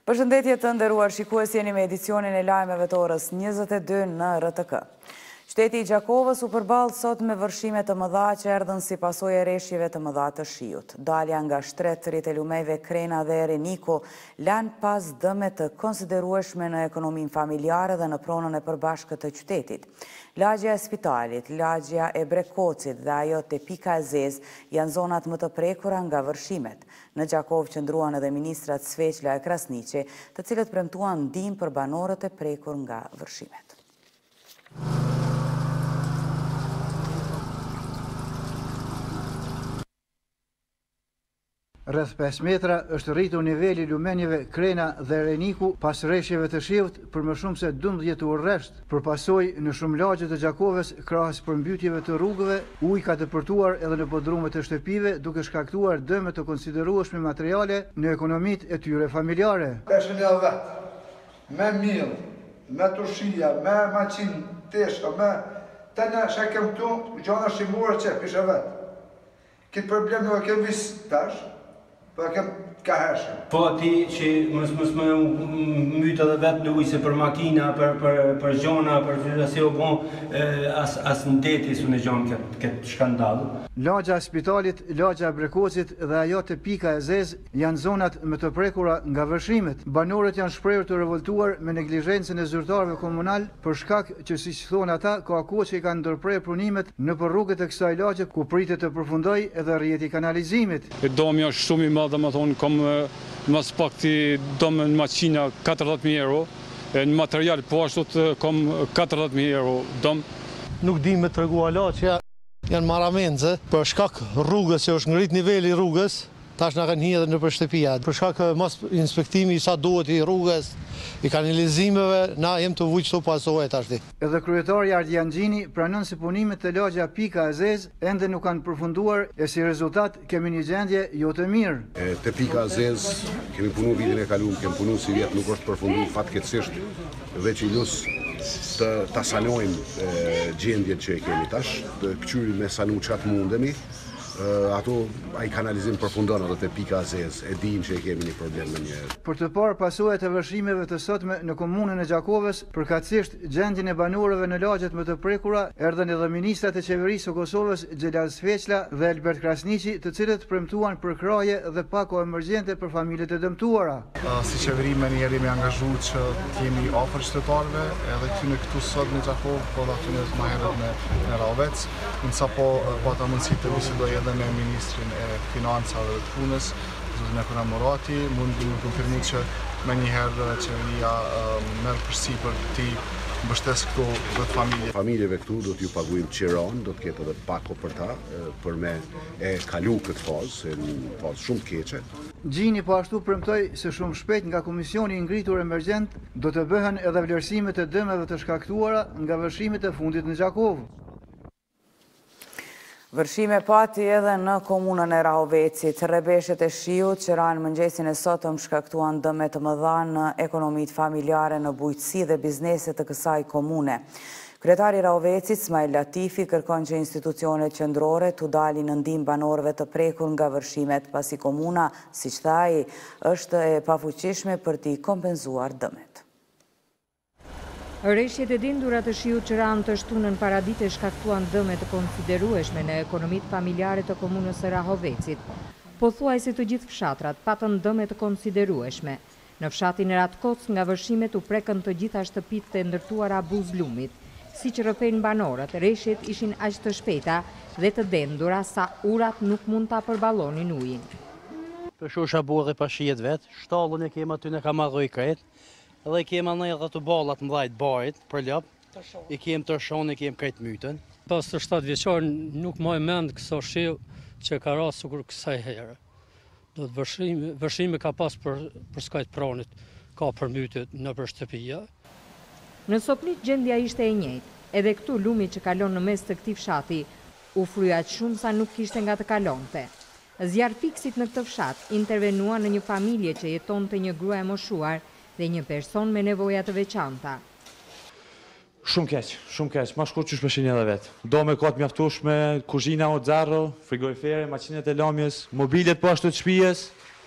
Përshëndetje të nderuar shikues, jeni me edicionin e lajmeve të orës 22 në RTK. Qyteti i Gjakovës u përballë sot me vërshime të mëdha që erdhën si pasojë e rreshjeve të mëdha të shiut. Dalja nga shtretërit e lumejve Krena dhe Ereniko lanë pas dëme të konsiderueshme në ekonominë familjare dhe në pronën e përbashkët të qytetit. Lagja e Spitalit, lagja e Brekocit dhe ajo te Pika e Zezë janë zonat më të prekura nga vërshimet. Në Gjakovë qëndruan edhe ministrat Sveqla e Krasniqi, të cilët premtuan ndihmë për banorët e prekur nga vërshimet. Rreth 5 metra është rritur niveli lumenjeve Krena dhe Ereniku pas rreshjeve të shiut për më shumë se 12 orë rresht. Për pasojë në shumë lagje të Gjakovës, krahas përmbytjeve të rrugëve, ujë ka dëpërtuar edhe në podrumet e shtëpive, duke shkaktuar dëme të konsiderueshme materiale në ekonomitë e tyre familjare. Peshën e vetë, me mill, me turshia, me maqinë, teshka, me të në shekem këtu, gjana shimurë që pishe vetë. Këtë problem nuk e kem visë tash, po e kem ka hershëm. Po ti që mos më mytë edhe vetë në ujë se për makina, për gjona, për gjyra se o bon, as në deti su në gjonë këtë shkandalë. Lagja e Spitalit, lagja e Brekocit dhe ajo te Pika e Zezë janë zonat më të prekura nga vërshimet. Banorët janë shprehur të revoltuar me neglizhencën e zyrtarëve komunal për shkak që, siç thonë ata, ka kohë që i kanë ndërprer prunimet nëpër rrugët e kësaj lagje ku pritet të përfundojë edhe rrjeti i kanalizimit. Domi është shumë i madh, domethënë kam mas pak ti domë në maqina 40.000 euro, në material po ashtu kam 40.000 euro dom. Nuk di me tregu ala që janë maramenze për shkak rrugës që është ngrit niveli i rrugës, tash na kanë hidhur në shtëpia. Për shkak mos inspektimi sa duhet i rrugës, i kanalizimeve, na jem të vujtë pasojë tash. Edhe kryetari Ardian Gjini pranon se punimet të lagja Pika e Zezë ende nuk kanë përfunduar e si rezultat kemi një gjendje jo të mirë. Te Pika e Zezë kemi punu vitin e kaluar, kemi punu si vjet, nuk është përfunduar fatkeqësisht, veç i lus të sanojmë gjendjet që e kemi tash, të këqyri me sanu qatë mundemi. Ato ai kanalizim përfundon edhe te Pika e Zezë, e dim që e kemi një problem me një. Për të parë pasojat e vërshimeve të sotme në komunën e Gjakovës, përkatësisht gjendjen e banorëve në lagjet më të prekura, erdhën edhe ministrat e qeverisë së Kosovës Xhelal Sveqla dhe Albert Krasniqi, të cilët premtuan përkraje dhe pako emergjente për familjet e dëmtuara. Si qeveri me njerë jemi angazhuar që të jemi afër qytetarëve, edhe këtu sot në Gjakovë, po dhe aty më herët në Ravec, sapo pata mundësi të bisedoj edhe me ministrin e financave dhe të punës, zotin Ekona Murati, mund të konfirmoj që më njëherë qeveria merr përsipër të mbështes këto vetë familje. Familjeve këtu do t'ju paguajmë qiron, do të ketë edhe pako për ta, për me e kalu këtë fazë, në fazë shumë të keqe. Gjini po ashtu premtoi se shumë shpejt nga komisioni i ngritur emergjent do të bëhen edhe vlerësimet e dëmeve të shkaktuara nga vërshimet e fundit në Gjakovë. Vërshime pati edhe në komunën e Rahovecit. Rrebeshjet e shiut që ranë mëngjesin e sotëm shkaktuan dëme të mëdha në ekonomitë familjare, në bujqësi dhe bizneset të kësaj komune. Kryetari i Rahovecit, Smail Latifi, kërkon që institucionet qendrore t'u dalin në ndihmë banorëve të prekur nga vërshimet, pasi komuna, siç tha ai, është e pafuqishme për t'i kompenzuar dëmet. Rreshjet e dindura të shiut që ranë të shtunën paradite shkaktuan dëme të konsiderueshme në ekonomitë familjare të komunës së Rahovecit. Pothuajse të gjithë fshatrat patën dëme të konsiderueshme. Në fshatin e Ratkoc nga vërshimet u prekën të gjitha shtëpitë të ndërtuara Buzlumit. Siç rrëfejnë banorët, rreshjet ishin aq të shpejta dhe të dendura sa urat nuk mund ta përballonin ujin. Për shosha burrë pa shihet vet, shtallën e kemi aty në kamarroj kret. Edhe i kemë në edhe të ballat më dhajt barit për lop, i kemë të shonë, i kemë krejt mytën. Pas të 7 vjeçar nuk maj mend kësa shiu që ka rasë kur kësaj herë. Do të vërshime ka pas për skajt pranit, ka për mytet në për shtëpia. Në Sopnik gjendja ishte e njëjtë, edhe këtu lumi që kalon në mes të këtij fshati u frya shumë sa nuk kishte nga të kalonte. Zjarr fiksit në këtë fshat intervenua në një familje që jetonte një grua e moshuar dhe një person me nevoja të veçanta. Shumë keq, ma shkur qysh me shenja dhe vetë. Do me kotë mjaftueshme, kuzhina o zarro, frigorifere, maqinet e lomjes, mobilet po ashtu të shpijes,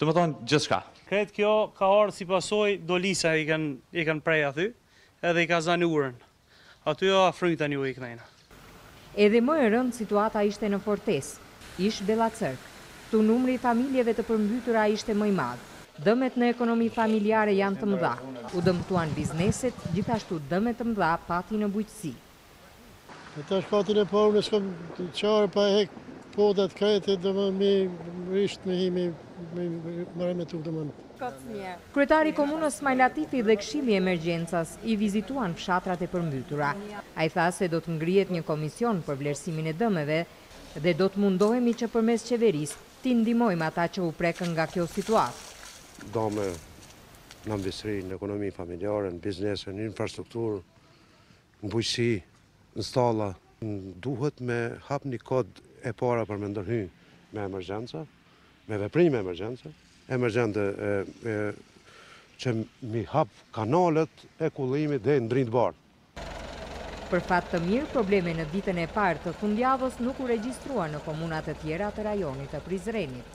Do më thonë gjithçka. Kretë kjo ka ardhur si pasojë dolisa i kanë prej aty, edhe i ka zanë urën. Aty jo afrojnë tani u iknejna. Edhe më e rëndë situata ishte në Fortesë, ish Bellacërk. Tu numri i familjeve të përmbytura ishte më i madh. Dëmet në ekonomi familjare janë të mëdha. U dëmtuan bizneset, gjithashtu dëmet të mëdha pati në bujqësi. Tash fatin e parë në shkëm qarë pa hek podat krejtë dhe më risht me himi më me tuk dhe më. Kryetari komunës Smajl Latifi dhe Këshilli i Emergjencas i vizituan fshatrat e përmbytura. Ai tha se do të ngrihet një komision për vlerësimin e dëmeve dhe do të mundohemi që përmes qeverisë t'i ndihmojmë ata që u prekën nga kjo situatë. Dëme në mbisri, në ekonomi familjare, në biznes, në infrastrukturë, në bujqësi, në stalla. Duhet me hap një kod e para për me ndërhy me emergjenca, me veprime emergjente që mi hap kanalet e kullimit dhe ndrinë barë. Për fat të mirë, probleme në ditën e parë të fundjavës nuk u regjistrua në komunat e tjera të rajonit të Prizrenit.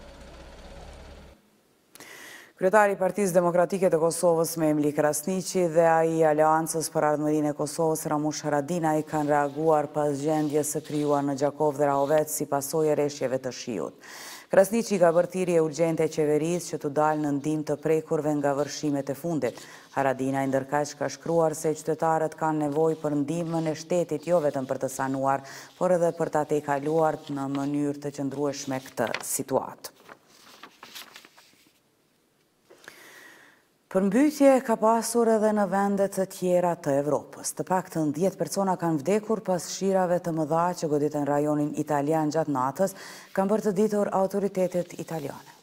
Kryetari i Partisë Demokratike të Kosovës Memli Krasniqi dhe ai i Aleancës për Ardhmërinë e Kosovës Ramush Haradinaj kanë reaguar pas gjendjes së krijuar në Gjakov dhe Rahovec si pasojë e rreshjeve të shiut. Krasniqi ka bërë thirrje urgjente qeverisë që të dalë në ndihmë të prekurve nga vërshimet e fundit. Haradinaj ndërkaq ka shkruar se qytetarët kanë nevojë për ndihmën e shtetit jo vetëm për të sanuar, por edhe për ta tejkaluar në mënyrë të qëndrueshme këtë situatë. Përmbytje ka pasur edhe në vendet të tjera të Evropës. Të paktën 10 persona kanë vdekur pas shirave të mëdha që goditën rajonin italian gjatë natës, kanë bërë të ditur autoritetet italiane.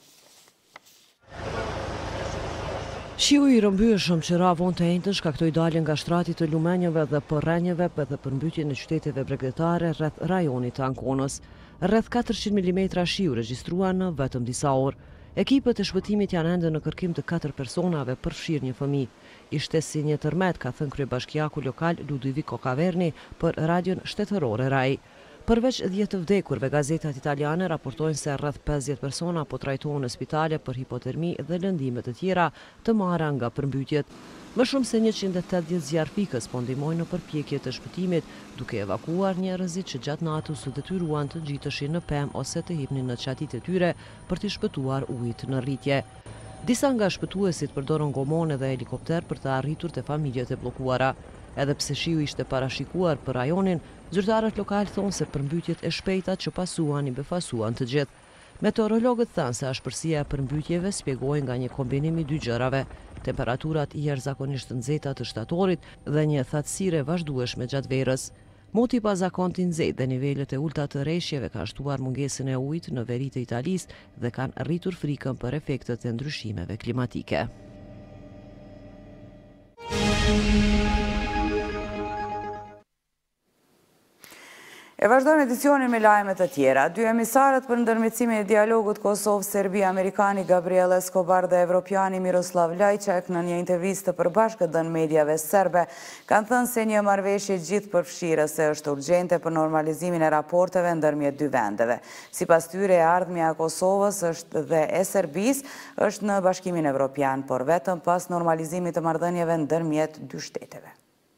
Shiu i rrëmbyeshëm që ra vonë të enjtën shkaktoi daljen nga shtrati të lumenjeve dhe përrenjeve për dhe përmbytje në qyteteve bregdetare rreth rajonit të Ankonës. Rreth 400 mm shiu regjistruan në vetëm disa orë. Ekipët e shpëtimit janë ende në kërkim të 4 personave përfshirë një fëmijë. Ishte si një tërmet, ka thënë kryebashkiaku lokal Ludovico Caverni për radion shtetërore Rai. Përveç 10 të vdekurve, gazetat italiane raportojnë se rreth 50 persona po trajtohen në spitale për hipotermi dhe lëndime të tjera të marra nga përmbytjet. Më shumë se 180 zjarfikës po ndihmojnë në përpjekjet të shpëtimit, duke evakuar njerëzit që gjatë natës u detyruan të ngjiteshin në pemë ose të hipnin në çatit e tyre për të shpëtuar ujit në rritje. Disa nga shpëtuesit përdorën gomone dhe helikopter për të arritur te familjet e bllokuara. Edhe pse shiu ishte parashikuar për rajonin, zyrtarët lokal thonë se përmbytjet e shpejta që pasuan i befasuan të gjithë. Meteorologët thanë se ashpërsia e përmbytjeve shpjegohen nga një kombinim i dy gjërave, temperaturat jashtëzakonisht nxehta të shtatorit dhe një thatësire vazhdueshme gjatë verës. Moti pa zakonti nxehtë dhe nivelet e ulta të rreshjeve kanë shtuar mungesën e ujit në veri të Italisë dhe kanë rritur frikën për efektet e ndryshimeve klimatike. E vazhdojmë edicionin me lajme të tjera. 2 emisarët për ndërmjetësimin e dialogut Kosovë-Serbi-Amerikani Gabriel Escobar dhe Evropiani Miroslav Lajčak në një intervistë të përbashkët dhënë mediave serbe kanë thënë se një marrëveshje gjithëpërfshirëse është urgjente për normalizimin e raporteve ndërmjet dy vendeve. Sipas tyre, e ardhmja e Kosovës dhe e Serbisë është në Bashkimin Evropian, por vetëm pas normalizimit të marrëdhënieve ndërmjet dy shteteve.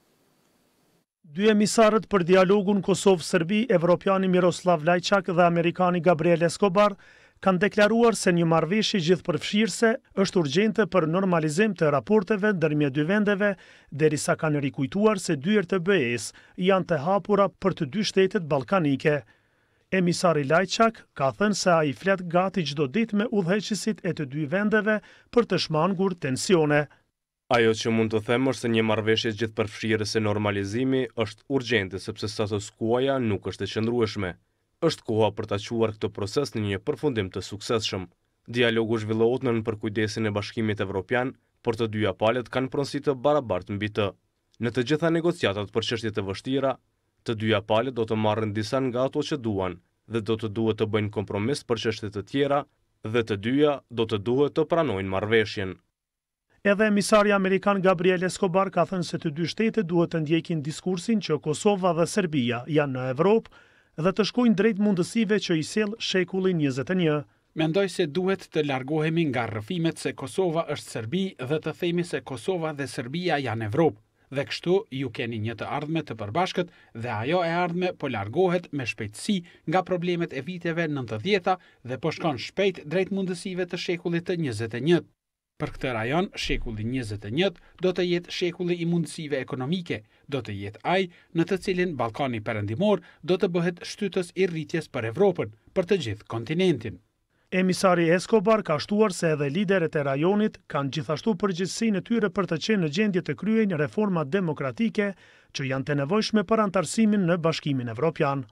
2 emisarët për dialogun Kosovë-Serbi, Evropiani Miroslav Lajčak dhe Amerikani Gabriel Escobar, kanë deklaruar se një marrëveshje gjithëpërfshirëse është urgjente për normalizim të raporteve ndërmjet dy vendeve, derisa kanë rikujtuar se dyert e BE-s janë të hapura për të dy shtetet ballkanike. Emisari Lajčak ka thënë se ai flet gati çdo ditë me udhëheqësit e të dy vendeve për të shmangur tensione. Ajo që mund të them është se një marrëveshje gjithëpërfshirëse normalizimi është urgjente sepse status quo-ja nuk është e qëndrueshme. Është koha për ta quar këtë proces në një përfundim të suksesshëm. Dialogu zhvillohet nën përkujdesin e Bashkimit Evropian, por të dyja palët kanë pronësi të barabartë mbi të. Në të gjitha negociatat për çështje të vështira, të dyja palët do të marrin disa nga ato që duan dhe do të duhet të bëjnë kompromis për çështje të tjera dhe të dyja do të duhet të pranojnë marrëveshjen. Edhe emisari Amerikan Gabriel Escobar ka thënë se të dy shtetet duhet të ndjekin diskursin që Kosova dhe Serbia janë në Evropë dhe të shkojnë drejt mundësive që i sjell shekulli 21. Mendoj se duhet të largohemi nga rrëfimet se Kosova është Serbi dhe të themi se Kosova dhe Serbia janë Evropë, dhe kështu ju keni një të ardhme të përbashkët dhe ajo e ardhme po largohet me shpejtësi nga problemet e viteve 90 dhe po shkon shpejt drejt mundësive të shekullit të 21. Për këtë rajon, shekulli 21 do të jetë shekulli i mundësive ekonomike, do të jetë ai në të cilin Ballkani Perëndimor do të bëhet shtytës i rritjes për Evropën, për të gjithë kontinentin. Emisari Escobar ka shtuar se edhe lideret e rajonit kanë gjithashtu përgjegjësinë e tyre për të qenë në gjendje të kryejnë reforma demokratike që janë të nevojshme për antarësimin në Bashkimin Evropian.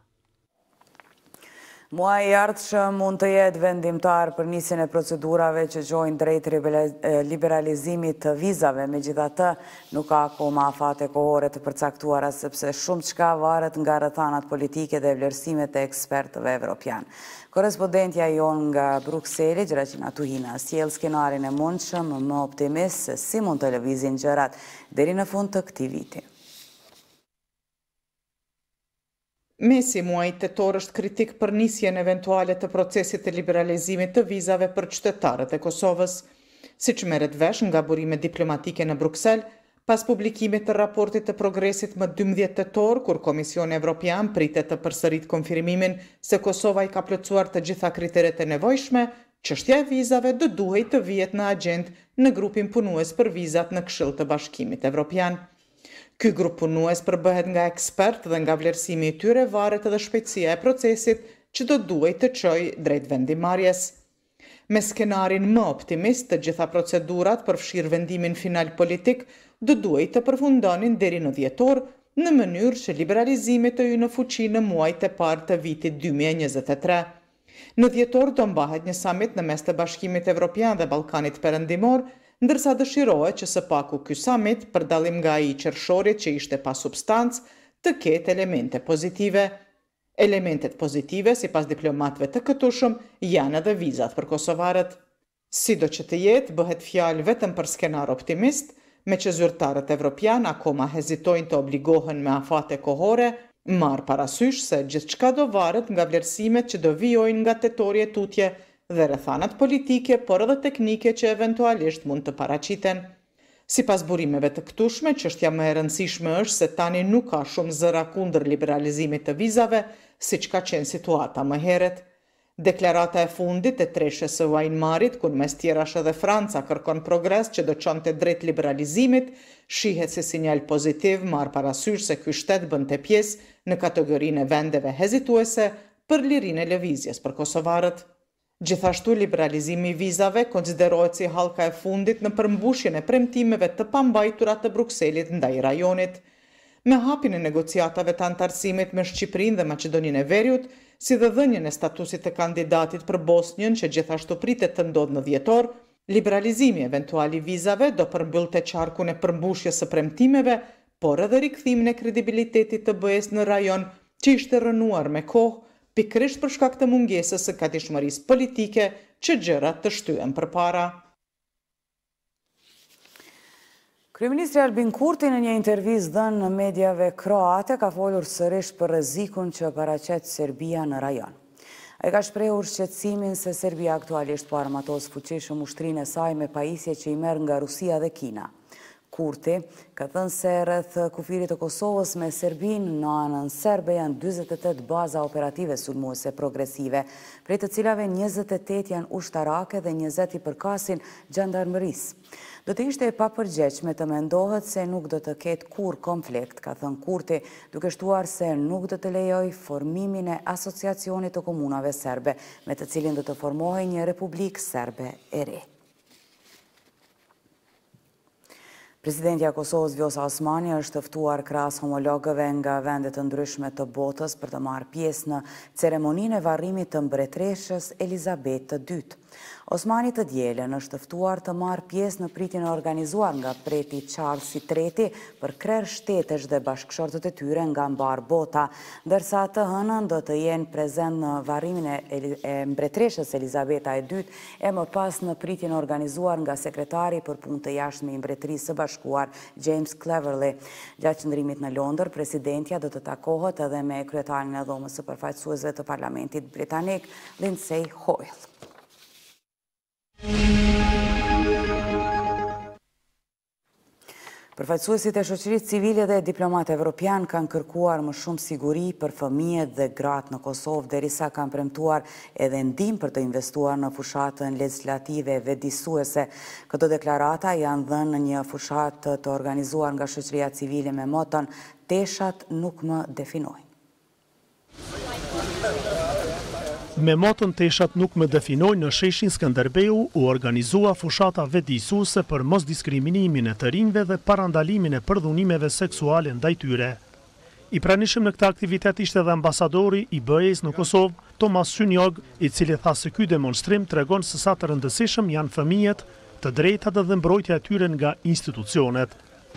Muaji i ardhshëm mund të jetë vendimtar për nisjen e procedurave që gjojnë drejt liberalizimit të vizave, megjithatë nuk ka akoma afate kohore të përcaktuara sepse shumë çka varet nga rrethanat politike dhe vlerësimet e ekspertëve evropian. Korrespondentja jon nga Brukseli, Gjeraqina Tuhina, sjell skenarin e mundshëm më optimist se si mund të lëvizin gjërat deri në fund të këtij viti. Mesi muajit tetor është kritik për nisjen eventuale të procesit të liberalizimit të vizave për qytetarët e Kosovës. Siç merret vesh nga burimet diplomatike në Bruksel, pas publikimit të raportit të progresit më 12 tetor, kur Komisioni Evropian pritet të përsërit konfirmimin se Kosova i ka plotësuar të gjitha kriteret e nevojshme, çështja e vizave do duhej të vihet në agjendë në grupin punues për vizat në Këshill të Bashkimit Evropian. Ky grup punues përbëhet nga ekspert dhe nga vlerësimi i tyre varet edhe shpejtësia e procesit që do duhej të çojë drejt vendimarrjes. Me skenarin më optimist, të gjitha procedurat përfshirë vendimin final politik do duhej të përfundonin deri në dhjetor në mënyrë që liberalizimi të hyjë në fuqi në muajt e parë të vitit 2023. Në dhjetor do mbahet një summit në mes të Bashkimit Evropian dhe Ballkanit Perëndimor, ndërsa dëshirohet që së paku ky summit, për dallim nga ai i qershorit që ishte pa substancë, të ketë elemente pozitive. Elementet pozitive, sipas diplomatëve të këtushëm, janë edhe vizat për kosovarët. Sido që të jetë, bëhet fjalë vetëm për skenar optimist, me që zyrtarët evropian akoma hezitojnë të obligohen me afate kohore, marr parasysh se gjithçka do varet nga vlerësimet që do vijojnë nga tetori e tutje dhe rrethanat politike, por edhe teknike që eventualisht mund të paraqiten. Sipas burimeve të këtushme, çështja më e rëndësishme është se tani nuk ka shumë zëra kundër liberalizimit të vizave, siç ka qenë situata më herët. Deklarata e fundit e treshës së Wajnmarit, ku mes tjerash edhe Franca kërkon progres që do çonte drejt liberalizimit, shihet si sinjal pozitiv marr parasysh se ky shtet bënte pjesë në kategorinë e vendeve hezituese për lirinë e lëvizjes për kosovarët. Gjithashtu, liberalizimi i vizave konsiderohet si hallka e fundit në përmbushjen e premtimeve të pambajtura të Brukselit ndaj rajonit. Me hapjen e negociatave të antarësimit me Shqipërinë dhe Maqedoninë e Veriut, si dhe dhënien e statusit të kandidatit për Bosnjën që gjithashtu pritet të ndodhë në dhjetor, liberalizimi eventual i vizave do përmbyllte qarkun e përmbushjes së premtimeve, por edhe rikthimin e kredibilitetit të BE-s në rajon që ishte rënuar me kohë, pikërisht për shkak të mungesës së gatishmërisë politike që gjërat të shtyen përpara. Kryeministri Albin Kurti në një intervistë dhënë në mediave kroate ka folur sërish për rrezikun që paraqet Serbia në rajon. Ai ka shprehur shqetësimin se Serbia aktualisht po armatos fuqishëm ushtrinë e saj me pajisje që i merr nga Rusia dhe Kina. Kurti ka thënë se rreth kufirit të Kosovës me Serbinë në anën serbe janë 48 baza operative sulmuese progresive, prej të cilave 28 janë ushtarake dhe 20 i përkasin gjandarmërisë. Do të ishte e papërgjegjshme të mendohet se nuk do të ketë kurrë konflikt, ka thënë Kurti, duke shtuar se nuk do të lejoj formimin e asociacionit të komunave serbe, me të cilin do të formohej një republikë serbe e re. Presidentja e Kosovës Vjosa Osmani është ftuar krahas homologëve nga vende të ndryshme të botës për të marrë pjesë në ceremoninë e varrimit të mbretreshës Elizabeth II. Osmani të dielën është ftuar të marrë pjesë në pritjen e organizuar nga preti Charles III për krerë shtetesh dhe bashkëshortët e tyre nga mbar bota, ndërsa të hënën do të jenë prezent në varrimin e mbretreshës Elizabeta II e më pas në pritjen e organizuar nga sekretari për punë të jashtme i Mbretërisë së Bashkuar James Cleverly. Gjatë qëndrimit në Londër, presidentja do të takohet edhe me kryetarin e dhomës së përfaqësuesve të Parlamentit britanik Lindsay Hoyle. Përfaqësuesit e shoqërisë civile dhe diplomatë evropian kanë kërkuar më shumë siguri për fëmijët dhe gratë në Kosovë, derisa kanë premtuar edhe ndihmë për të investuar në fushatën legjislative e vetëdijsuese. Këto deklarata janë dhënë në një fushatë të organizuar nga shoqëria civile me moton "Teshat nuk më definojnë". Me motën "Teshat nuk më definojnë" në sheshin Skënderbeu u organizua fushata vetëdijsuese për mosdiskriminimin e të rinjve dhe parandalimin e përdhunimeve seksuale ndaj tyre. I pranishëm në këtë aktivitet ishte edhe ambasadori i BE-s në Kosovë, Tomas Synjog, i cili tha se ky demonstrim tregon se sa të rëndësishëm janë fëmijët, të drejtat dhe mbrojtja e tyre nga institucionet.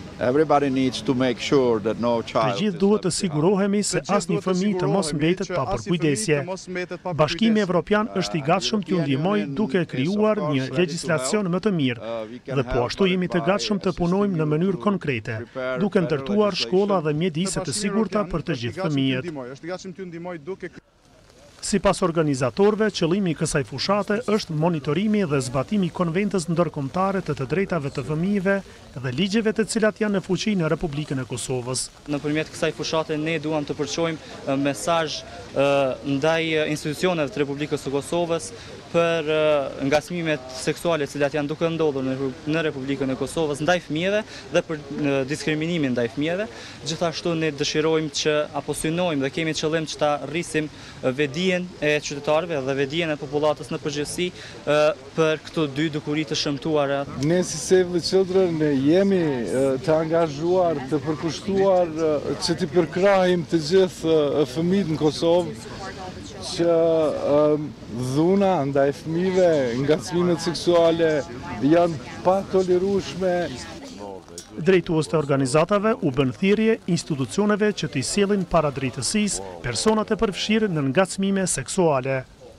Të gjithë duhet të sigurohemi se asnjë fëmijë të mos mbetet pa përkujdesje. Bashkimi Evropian është i gatshëm t'ju ndihmojë duke krijuar një legjislacion më të mirë dhe po ashtu jemi të gatshëm të punojmë në mënyrë konkrete, duke ndërtuar shkolla dhe mjedise të sigurta për të gjithë fëmijët. Sipas organizatorëve, qëllimi i kësaj fushate është monitorimi dhe zbatimi i konventës ndërkombëtare të drejtave të fëmijëve dhe ligjeve të cilat janë në fuqi në Republikën e Kosovës. Nëpërmjet kësaj fushate ne duam të përçojmë mesazh ndaj institucioneve të Republikës së Kosovës për ngacmimet seksuale të cilat janë duke ndodhur në Republikën e Kosovës ndaj fëmijëve dhe për diskriminimin ndaj fëmijëve. Gjithashtu ne dëshirojmë që apo synojmë dhe kemi qëllim që ta rrisim vetdijen e qytetarëve dhe vetdijen e popullatës në përgjithësi për këto dy dukuri të shëmtuara. Ne si Save the Children jemi të angazhuar, të përkushtuar që t'i përkrahim të gjithë fëmijët në Kosovë që dhuna ndaj fëmijëve, ngacmimet seksuale janë pa tolerueshme. Drejtues të organizatave u bën thirrje institucioneve që t'i sjellin para drejtësisë personat e përfshirë në ngacmime seksuale.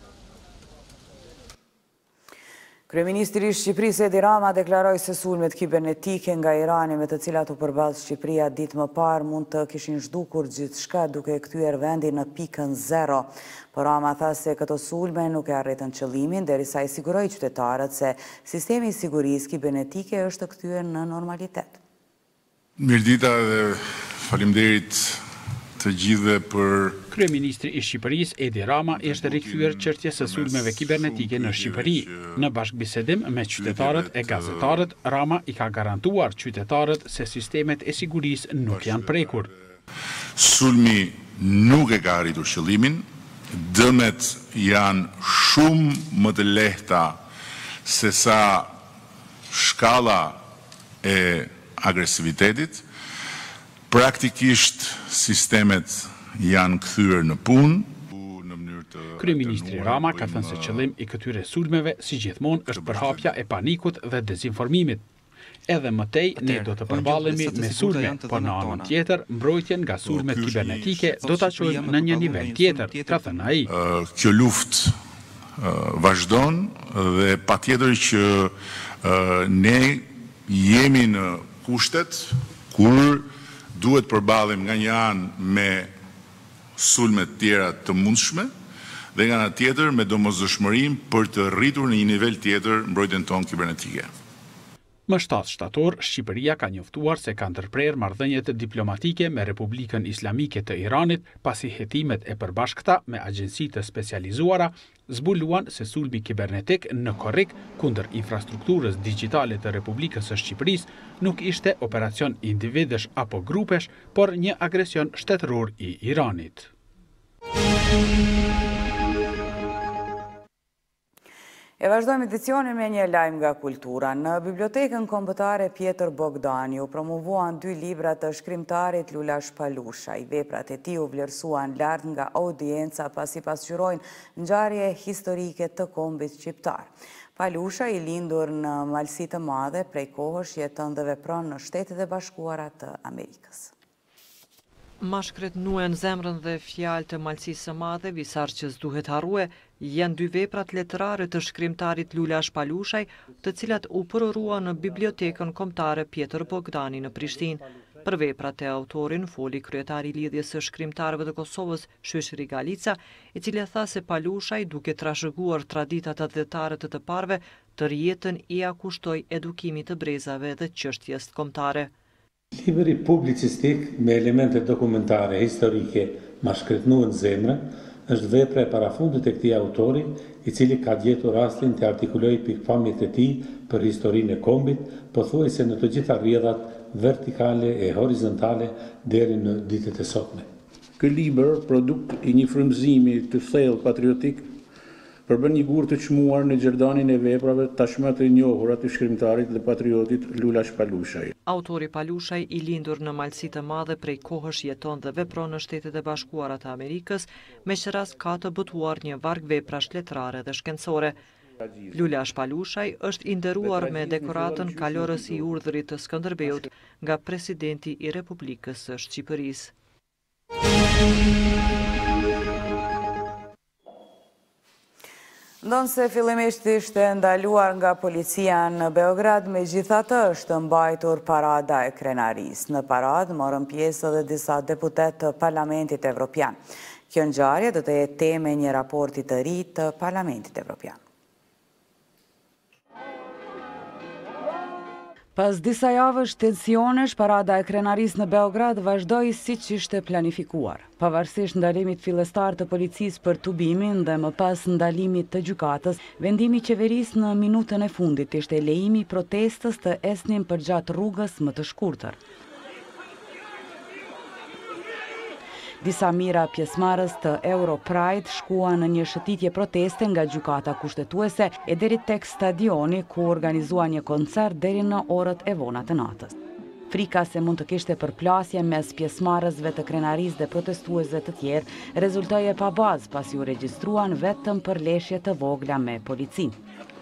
Kryeministri i Shqipërisë Edi Rama deklaroi se sulmet kibernetike nga Irani me të cilat u përballë Shqipëria ditë më parë mund të kishin zhdukur gjithçka duke kthyer vendin në pikën zero. Por Rama tha se këto sulme nuk e arritën qëllimin, derisa i siguroi qytetarët se sistemi i sigurisë kibernetike është kthyer në normalitet. Mirëdita dhe faleminderit të gjithëve për... Kryeministri i Shqipërisë Edi Rama është rikthyer çështjes së sulmeve kibernetike në Shqipëri. Në bashkëbisedim me qytetarët e gazetarët, Rama i ka garantuar qytetarët se sistemet e sigurisë nuk janë prekur. Sulmi nuk e ka arritur qëllimin, dëmet janë shumë më të lehta se sa shkalla e agresivitetit. Praktikisht sistemet janë kthyer në punë. Kryeministri Rama ka thënë se qëllim i këtyre sulmeve si gjithmonë është përhapja e panikut dhe dezinformimit. Edhe mëtej ne do të përballemi me sulme, por në anën tjetër mbrojtjen nga sulmet kibernetike do ta çojmë në një nivel tjetër, ka thënë ai. Kjo luftë vazhdon dhe patjetër që ne jemi në kushtet kur duhet përballem nga një anë me sulme të tjera të mundshme dhe nga ana tjetër me domosdoshmërinë për të rritur në një nivel tjetër mbrojtjen tonë kibernetike. Më 7 shtator, Shqipëria ka njoftuar se ka ndërprerë marrëdhënie diplomatike me Republikën Islamike të Iranit, pasi hetimet e përbashkëta me agjenci të specializuara zbuluan se sulmi kibernetik në korrik kundër infrastrukturës digjitale të Republikës së Shqipërisë nuk ishte operacion individësh apo grupesh, por një agresion shtetëror i Iranit. E vazhdojmë edicionin me një lajm nga kultura. Në Bibliotekën Kombëtare Pjetër Bogdani u promovuan 2 libra të shkrimtarit Lula Shpalusha. Veprat e tij u vlerësuan lart nga audienca pasi pasqyrojnë ngjarje historike të kombit shqiptar. Palusha, i lindur në Malsi të Madhe, prej kohësh jeton dhe vepron në Shtetet e Bashkuara të Amerikës. Mashkret nuen zemrën dhe fjalë të Malsisë së Madhe, visar që s'duhet harrue, janë 2 veprat letrare të shkrimtarit Lula Shpalushaj, të cilat u përorua në Bibliotekën Kombëtare Pjetër Bogdani në Prishtinë. Për veprat e autorin foli kryetari i Lidhjes së Shkrimtarëve të Kosovës, Shoqëri Galica, i cili tha se Palushaj, duke trashëguar traditat atletare të parëve, të rjetën i akushtoi edukimit të brezave dhe çështjes kombëtare. Libri publicistik me elemente dokumentare, historike, ma shkretnuar në zemrën, është vepra e parafundit e këtij autori, i cili ka gjetur rastin të artikulojë pikpamjet e tij për historinë e kombit, pothuajse në të gjitha rrjedhat vertikale e horizontale deri në ditët e sotme. Ky libër, produkt i një frymëzimi të thellë patriotik, përbën një gur të çmuar në gjerdanin e veprave tashmë të njohura të shkrimtarit dhe patriotit Lula Palushaj. Autori Palushaj, i lindur në Malësi të Madhe, prej kohësh jeton dhe vepron në Shtetet e Bashkuara të Amerikës, me që rast ka të botuar një varg veprash letrare dhe shkencore. Lula Palushaj është i nderuar me dekoratën Kalorës i Urdhrit të Skënderbeut nga presidenti i Republikës së Shqipërisë. Ndonë se fillimisht ishte ndaluar nga policia në Beograd, megjithatë është mbajtur parada e krenarisë. Në paradë morën pjesë edhe disa deputet të Parlamentit Evropian. Kjo ngjarje do të jetë temë e një raporti të ri të Parlamentit Evropian. Pas disa javësh tensionesh, parada e krenarisë në Beograd vazhdoi siç ishte planifikuar. Pavarësisht ndalimit fillestar të policisë për tubimin dhe më pas ndalimit të gjykatës, vendimi i qeverisë në minutën e fundit ishte lejimi i protestës të esnin përgjatë rrugës më të shkurtër. Disa mira pjesëmarrës të Europride shkuan në një shëtitje proteste nga gjykata kushtetuese e deri tek stadioni ku organizua një koncert deri në orët e vona të natës. Frika se mund të kishte përplasje mes pjesëmarrësve të krenarisë dhe protestuesve të tjerë rezultoi e pabazë pasi u regjistruan vetëm përleshje të vogla me policinë.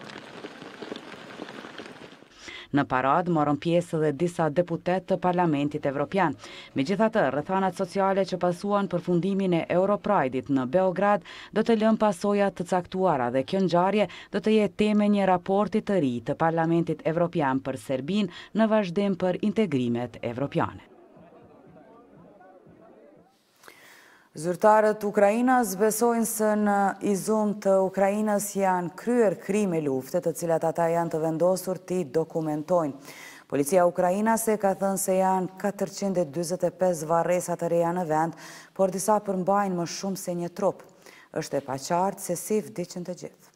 Në paradë morën pjesë edhe disa deputet të Parlamentit Evropian. Megjithatë, rrethanat sociale që pasuan përfundimin e Europride-it në Beograd do të lënë pasoja të caktuara dhe kjo ngjarje do të jetë temë një raporti të ri të Parlamentit Evropian për Serbinë në vazhdim për integrimet evropiane. Zyrtarët Ukrainës besojnë se në Izum të Ukrainës janë kryer krime lufte të cilat ata janë të vendosur t'i dokumentojnë. Policia ukrainase ka thënë se janë 445 varresa të reja në vend, por disa përmbajnë më shumë se një trup. Është e paqartë se si vdiqën të gjithë.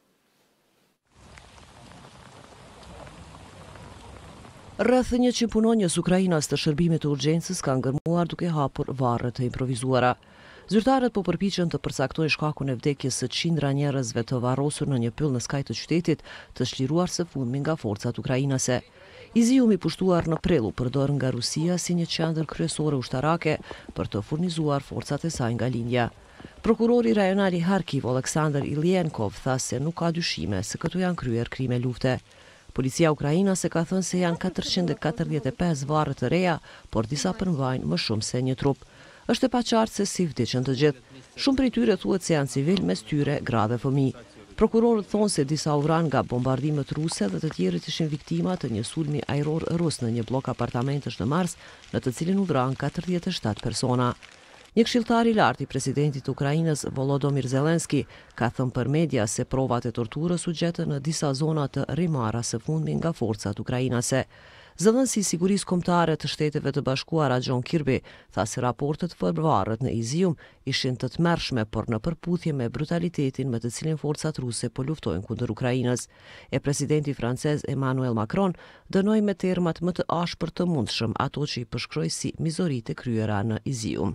Rreth 100 punonjës ukrainas të shërbimit të urgjencës kanë ngërmuar duke hapur varre të improvizuara. Zyrtarët po përpiqen të përcaktojnë shkakun e vdekjes së qindra njerëzve të varrosur në një pyll në skaj të qytetit, të çliruar së fundmi nga forcat ukrainase. Iziumi pushtuar në prill u përdor nga Rusia si një qendër kryesore ushtarake për të furnizuar forcat e saj nga lindja. Prokurori rajonal i Harkiv, Oleksandr Ilienkov, tha se nuk ka dyshime se këtu janë kryer krime lufte. Policia ukrainase ka thënë se janë 445 varre të reja, por disa përmbajnë më shumë se një trup. Është e paqartë se si vdiqën të gjithë. Shumë prej tyre thuhet se janë civil, mes tyre gra dhe fëmijë. Prokurorët thonë se disa u vranë nga bombardimet ruse dhe të tjerët ishin viktima të një sulmi ajror rus në një blok apartamentesh në Mars, në të cilin u vranë 47 persona. Një këshilltar i lartë i presidentit të Ukrainës, Volodymyr Zelensky, ka thënë për media se provat e torturës u gjetën në disa zona të rrimara së fundmi nga forcat ukrainase. Zëdhënësi i sigurisë kombëtare të Shteteve të Bashkuara John Kirby tha se raportet për varret në Izium ishin të tmerrshme, por në përputhje me brutalitetin me të cilin forcat ruse po luftojnë kundër Ukrainës. E presidenti francez Emmanuel Macron dënoi me termat më të ashpër të mundshëm ato që i përshkroi si mizoritë e kryera në Izium.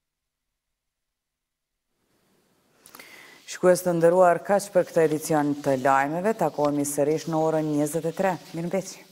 Shikues të nderuar, kaq për këtë edicion të lajmeve, takohemi sërish në orën 23. Mirëmbëngjes.